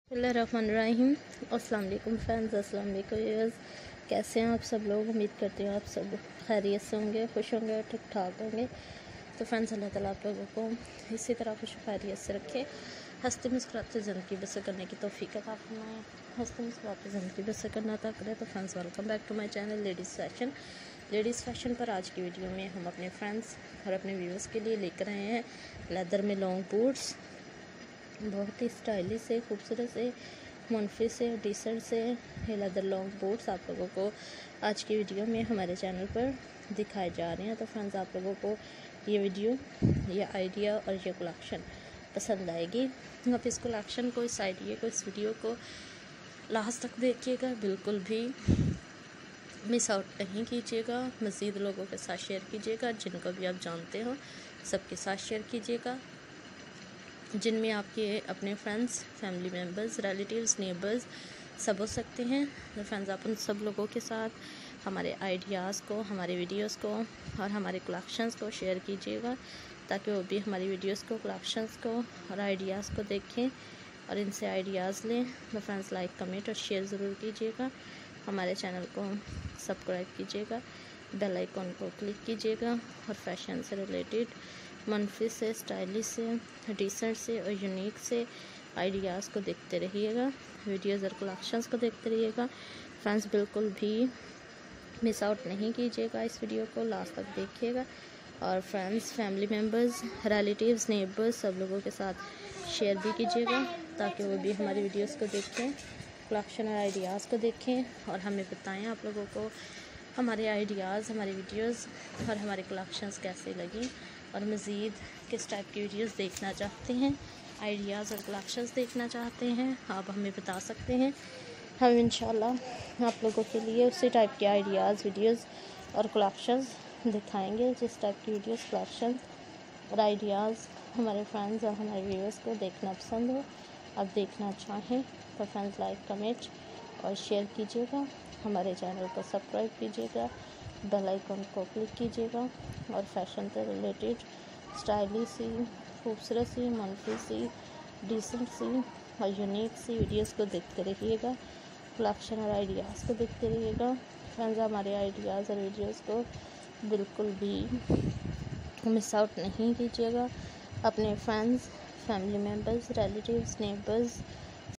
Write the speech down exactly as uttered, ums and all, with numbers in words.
बिस्मिल्लाहिर्रहमानिर्रहीम। अस्सलाम वालेकुम फ्रेंड्स, अस्सलाम वालेकुम व्यूअर्स। कैसे हैं आप सब लोग? उम्मीद करती हूँ आप सब खैरियत से होंगे, खुश होंगे, ठीक ठाक होंगे। तो फ्रेंड्स, अल्लाह ताला आप लोगों को इसी तरह खुश खैरियत से रखे, हंसते मुस्कुराते ज़िंदगी बसर करने की तौफीक अता फरमाए, हंसते मुस्कुराते ज़िंदगी बसर करना अता करे। तो friends, welcome back to my channel ladies fashion. Ladies fashion पर आज की वीडियो में हम अपने फ्रेंड्स और अपने व्यूअर्स के लिए लेकर आए हैं लेदर में लॉन्ग बूट्स। बहुत ही स्टाइलिश से, खूबसूरत से, मुनफी से, डिसेंट से ये लेदर लॉन्ग बूट्स आप लोगों को आज की वीडियो में हमारे चैनल पर दिखाए जा रहे हैं। तो फ्रेंड्स, आप लोगों को ये वीडियो, ये आइडिया और ये कलेक्शन पसंद आएगी। आप इस कलेक्शन को, इस आइडिया को, इस वीडियो को लास्ट तक देखिएगा, बिल्कुल भी मिस आउट नहीं कीजिएगा। मज़ीद लोगों के साथ शेयर कीजिएगा, जिनको भी आप जानते हो सबके साथ शेयर कीजिएगा, जिनमें आपके अपने friends, family members, relatives, neighbours सब हो सकते हैं। तो फ्रेंड्स, आप उन सब लोगों के साथ हमारे आइडियाज़ को, हमारे वीडियोस को और हमारे कलेक्शंस को शेयर कीजिएगा, ताकि वो भी हमारी वीडियोस को, कलेक्शंस को और आइडियाज़ को देखें और इनसे आइडियाज़ लें। तो फ्रेंड्स, लाइक, कमेंट और शेयर ज़रूर कीजिएगा। हमारे चैनल को सब्सक्राइब कीजिएगा, बेल आइकॉन को क्लिक कीजिएगा और फैशन से रिलेटेड, मुनफी से, स्टाइलिश से, डिसेंट से और यूनिक से आइडियाज़ को देखते रहिएगा, वीडियोज़ और कलेक्शंस को देखते रहिएगा। फ्रेंड्स, बिल्कुल भी मिस आउट नहीं कीजिएगा, इस वीडियो को लास्ट तक देखिएगा और friends, family members, relatives, neighbours सब लोगों के साथ शेयर भी कीजिएगा, ताकि वो भी हमारी वीडियोज़ को देखें, कलेक्शन और आइडियाज़ को देखें और हमें बताएं आप लोगों को हमारे आइडियाज़, हमारी वीडियोस और हमारे कलेक्शंस कैसे लगी और मज़ीद किस टाइप की वीडियोस देखना चाहते हैं, आइडियाज़ और कलेक्शंस देखना चाहते हैं, आप हमें बता सकते हैं। हम इंशाल्लाह आप लोगों के लिए उसी टाइप के आइडियाज़, वीडियोस और कलेक्शंस दिखाएंगे, जिस टाइप की वीडियोस, कलेक्शंस और आइडियाज़ हमारे फ्रेंड्स और हमारे व्यूअर्स को देखना पसंद हो, आप देखना चाहें तो फ्रेंड्स, लाइक, कमेंट और शेयर कीजिएगा, हमारे चैनल को सब्सक्राइब कीजिएगा, बेल आइकन को क्लिक कीजिएगा और फैशन से रिलेटेड स्टाइलिश सी, खूबसूरत सी, मुनफी सी, डिसेंट सी और यूनिक सी वीडियोस को देखते रहिएगा, कलेक्शन और आइडियाज़ को देखते रहिएगा। फ्रेंड्स, हमारे आइडियाज़ और वीडियोस को बिल्कुल भी मिस आउट नहीं कीजिएगा। अपने friends, family members, relatives, neighbours